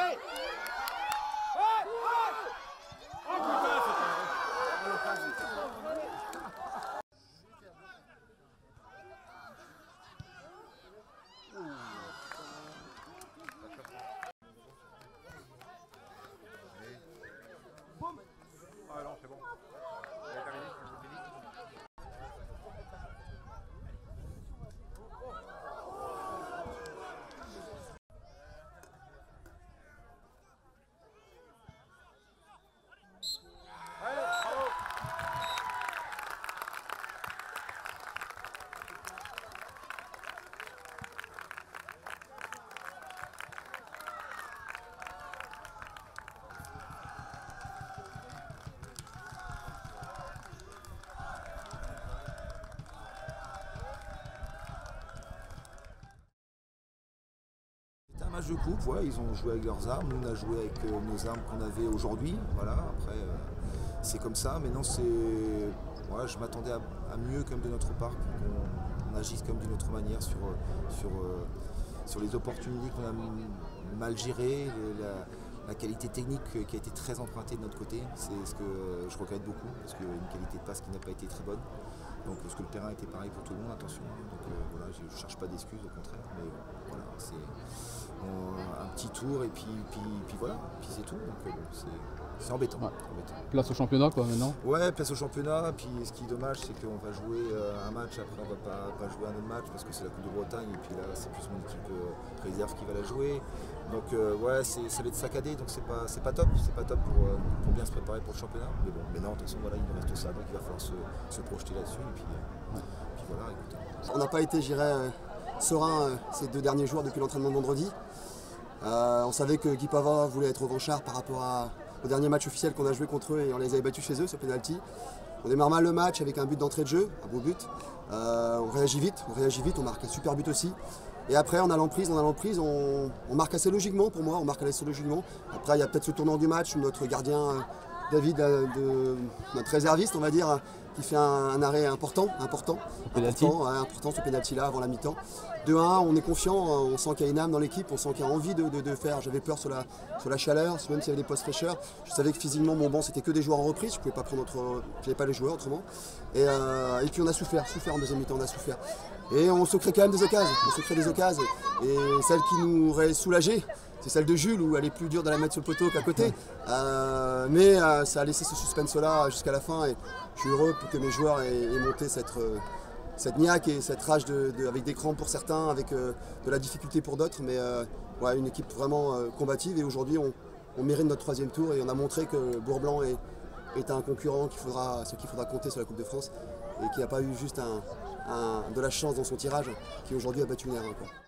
Ah non, c'est bon. C'est terminé. Allez, bravo. C'était un match de coupe, ouais, ils ont joué avec leurs armes, nous on a joué avec nos armes qu'on avait aujourd'hui. Voilà, après c'est comme ça, maintenant c'est. Voilà, je m'attendais à mieux comme de notre part pour qu'on agisse comme d'une autre manière sur les opportunités qu'on a mal gérées, la qualité technique qui a été très empruntée de notre côté, c'est ce que je regrette beaucoup, parce qu'il y a une qualité de passe qui n'a pas été très bonne. Donc parce que le terrain était pareil pour tout le monde, attention. Donc voilà, je ne cherche pas d'excuses, au contraire. Mais voilà, c'est un petit tour et puis voilà, puis c'est tout. Donc bon, c'est embêtant, Ouais. embêtant. Place au championnat quoi maintenant. Ouais, place au championnat. Puis ce qui est dommage, c'est qu'on va jouer un match, après on va pas jouer un autre match parce que c'est la Coupe de Bretagne. Et puis là, c'est plus mon équipe réserve qui va la jouer. Donc ouais, ça va être saccadé, donc c'est pas top pour bien se préparer pour le championnat. Mais bon, maintenant, de toute façon, voilà, il nous reste ça, donc il va falloir se projeter là-dessus. Et puis voilà, écoutez. On n'a pas été, je dirais, serein ces 2 derniers jours depuis l'entraînement de vendredi. On savait que Guy Pavard voulait être revanchard par rapport au dernier match officiel qu'on a joué contre eux et on les avait battus chez eux sur penalty. On démarre mal le match avec un but d'entrée de jeu, un beau but. On réagit vite, on marque un super but aussi. Et après, on a l'emprise, on marque assez logiquement pour moi, on marque assez logiquement. Après, il y a peut-être ce tournant du match où notre gardien, David, notre réserviste, on va dire, qui fait un arrêt important ce penalty-là avant la mi-temps. 2-1, on est confiant, on sent qu'il y a une âme dans l'équipe, on sent qu'il y a envie de faire. J'avais peur sur la chaleur, même s'il y avait des postes fraîcheurs. Je savais que physiquement, mon banc, c'était que des joueurs en reprise, je n'avais pas les joueurs autrement. Et puis on a souffert en deuxième mi-temps, on a souffert. Et on se crée quand même des occasions, et celle qui nous aurait soulagé, c'est celle de Jules où elle est plus dure de la mettre sur le poteau qu'à côté. Mais ça a laissé ce suspense-là jusqu'à la fin et je suis heureux pour que mes joueurs aient monté cette niaque et cette rage avec des crampes pour certains, avec de la difficulté pour d'autres. Mais ouais, une équipe vraiment combative et aujourd'hui on mérite notre 3e tour et on a montré que Bourg-Blanc est un concurrent sur qui il faudra compter sur la Coupe de France et qui n'a pas eu juste de la chance dans son tirage, qui aujourd'hui a battu une erreur.